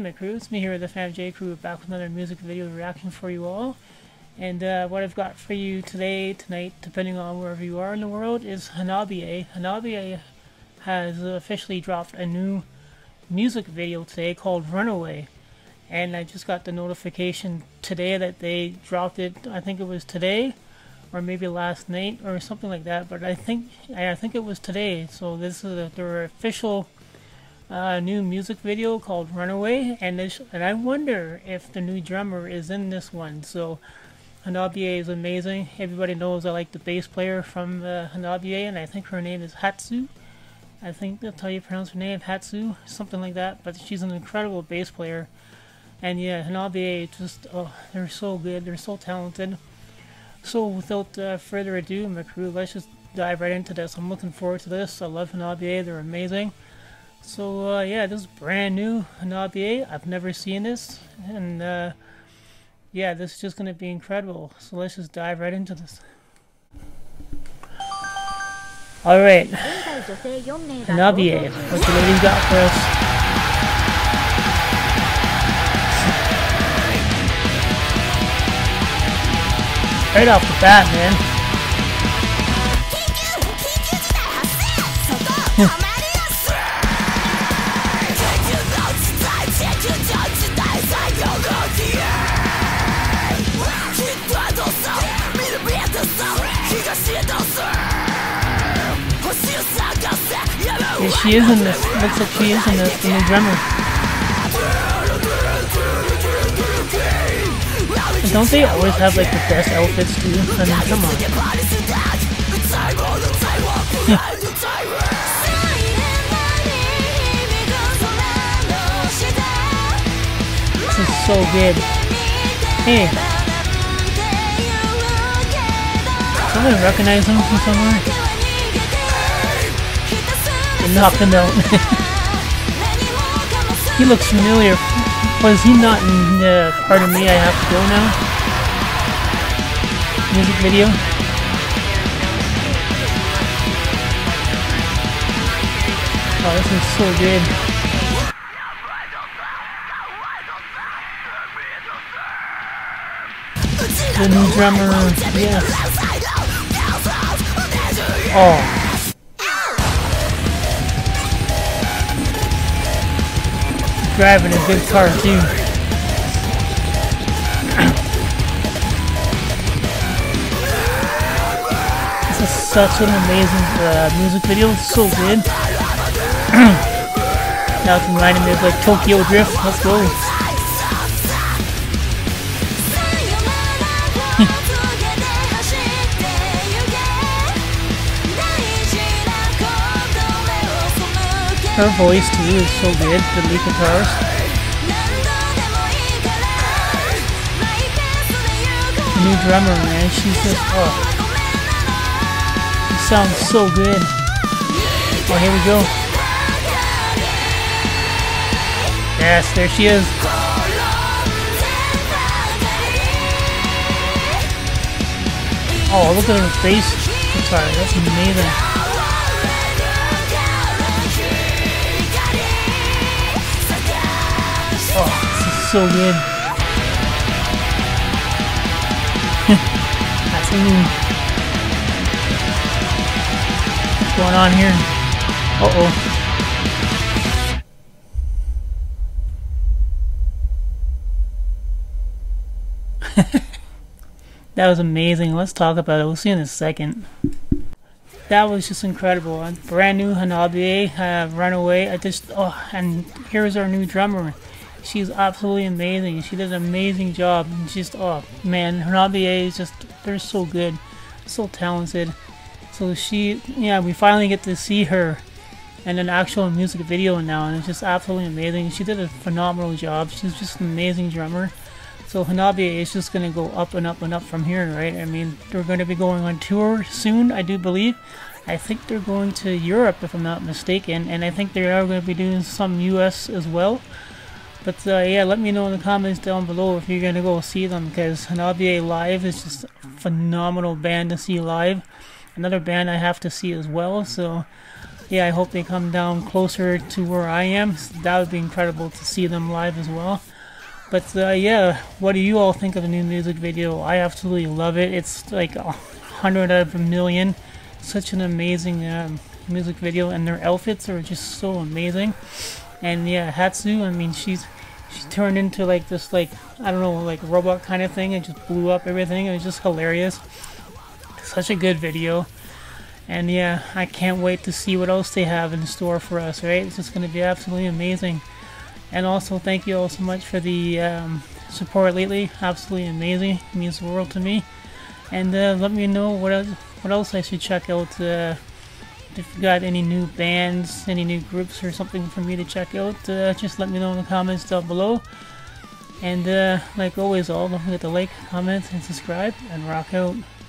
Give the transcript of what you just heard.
my crew? It's me here with the Fam J crew, back with another music video reaction for you all. And what I've got for you tonight, depending on wherever you are in the world, is Hanabi. Hanabi has officially dropped a new music video today called Runaway. And I just got the notification today that they dropped it. I think it was today, or maybe last night, or something like that. But I think it was today. So this is their official new music video called Runaway, and I wonder if the new drummer is in this one. So Hanabi is amazing. Everybody knows I like the bass player from Hanabi, and I think her name is Hatsu. I think that's how you pronounce her name, Hatsu, something like that. But she's an incredible bass player. And yeah, Hanabi, just, they're so good, they're so talented. So without further ado, my crew, let's just dive right into this. I'm looking forward to this. I love Hanabi, they're amazing. So yeah, this is brand new Hanabi. I've never seen this, and yeah, this is just going to be incredible. So let's just dive right into this. Alright, Hanabi, what the ladies got for us? Right off the bat, man. Yeah, she is in this. Looks like she is in this, the new drummer. And don't they always have like the best outfits too? I mean, come on. This is so good. Hey. Someone recognize him from somewhere? They knocked him out. He looks familiar. Was he not in Pardon Me, I Have to Go Now? Music video? Oh, this is so good. The new drummer, yes. Oh. Driving a good car too. This is such an amazing music video. It's so good. Now it's reminding me of like Tokyo Drift. Let's go. Her voice too is so good, the lead guitarist. The new drummer, man, she's just, oh. It sounds so good. Oh, here we go. Yes, there she is. Oh, look at her bass guitar, that's amazing. Oh, this is so good. That's what's going on here? Uh-oh. That was amazing. Let's talk about it. We'll see in a second. That was just incredible. Brand new Hanabi, Runaway. And here's our new drummer. She's absolutely amazing. She does an amazing job. And just, oh man, Hanabi is just, they're so good, so talented. So yeah, we finally get to see her in an actual music video now, and it's just absolutely amazing. She did a phenomenal job. She's just an amazing drummer. So Hanabi is just going to go up and up and up from here, right? I mean, they're going to be going on tour soon, I do believe. I think they're going to Europe, if I'm not mistaken, and I think they are going to be doing some US as well. But yeah, let me know in the comments down below if you're going to go see them, because Hanabi live is just a phenomenal band to see live. Another band I have to see as well, so yeah, I hope they come down closer to where I am. That would be incredible to see them live as well. But yeah, what do you all think of the new music video? I absolutely love it. It's like 100 out of a million. Such an amazing music video, and their outfits are just so amazing. And yeah, Hatsu, I mean, she turned into like this, like, I don't know, like robot kind of thing, and just blew up everything. It was just hilarious. Such a good video. And yeah, I can't wait to see what else they have in store for us, right? It's just going to be absolutely amazing. And also, thank you all so much for the support lately. Absolutely amazing. It means the world to me. And let me know what else I should check out. If you got any new bands, any new groups or something for me to check out, just let me know in the comments down below. And like always, all don't forget to like, comment, and subscribe, and rock out.